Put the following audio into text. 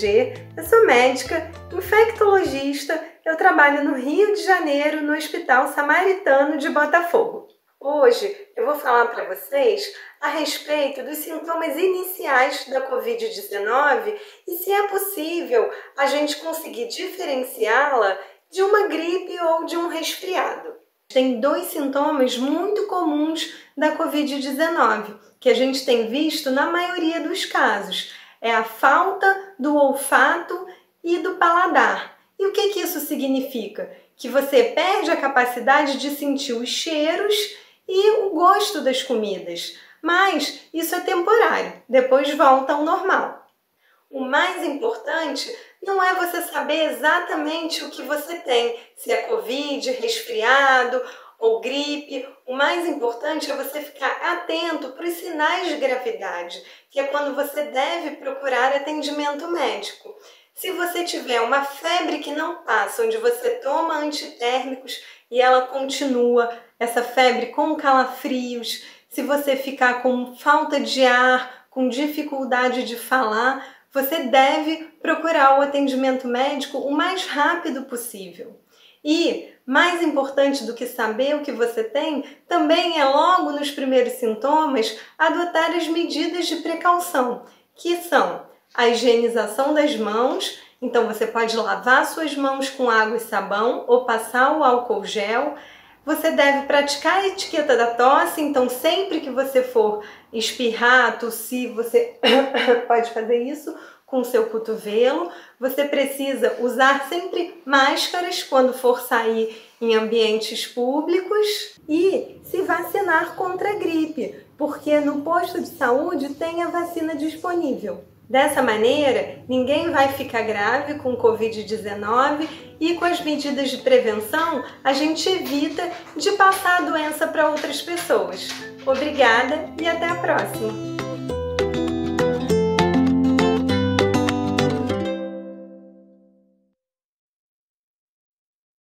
G, eu sou médica, infectologista, eu trabalho no Rio de Janeiro, no Hospital Samaritano de Botafogo. Hoje eu vou falar para vocês a respeito dos sintomas iniciais da Covid-19 e se é possível a gente conseguir diferenciá-la de uma gripe ou de um resfriado. Tem dois sintomas muito comuns da Covid-19 que a gente tem visto na maioria dos casos. É a falta do olfato e do paladar. E o que isso significa? Que você perde a capacidade de sentir os cheiros e o gosto das comidas. Mas isso é temporário, depois volta ao normal. O mais importante não é você saber exatamente o que você tem, se é Covid, resfriado ou gripe. O mais importante é você ficar atento para os sinais de gravidade, que é quando você deve procurar atendimento médico. Se você tiver uma febre que não passa, onde você toma antitérmicos e ela continua, essa febre com calafrios, se você ficar com falta de ar, com dificuldade de falar, você deve procurar o atendimento médico o mais rápido possível. E, mais importante do que saber o que você tem, também é logo nos primeiros sintomas adotar as medidas de precaução, que são a higienização das mãos. Então você pode lavar suas mãos com água e sabão ou passar o álcool gel. Você deve praticar a etiqueta da tosse, então sempre que você for espirrar, tossir, você pode fazer isso com o seu cotovelo. Você precisa usar sempre máscaras quando for sair em ambientes públicos e se vacinar contra a gripe, porque no posto de saúde tem a vacina disponível. Dessa maneira, ninguém vai ficar grave com Covid-19 e com as medidas de prevenção a gente evita de passar a doença para outras pessoas. Obrigada e até a próxima!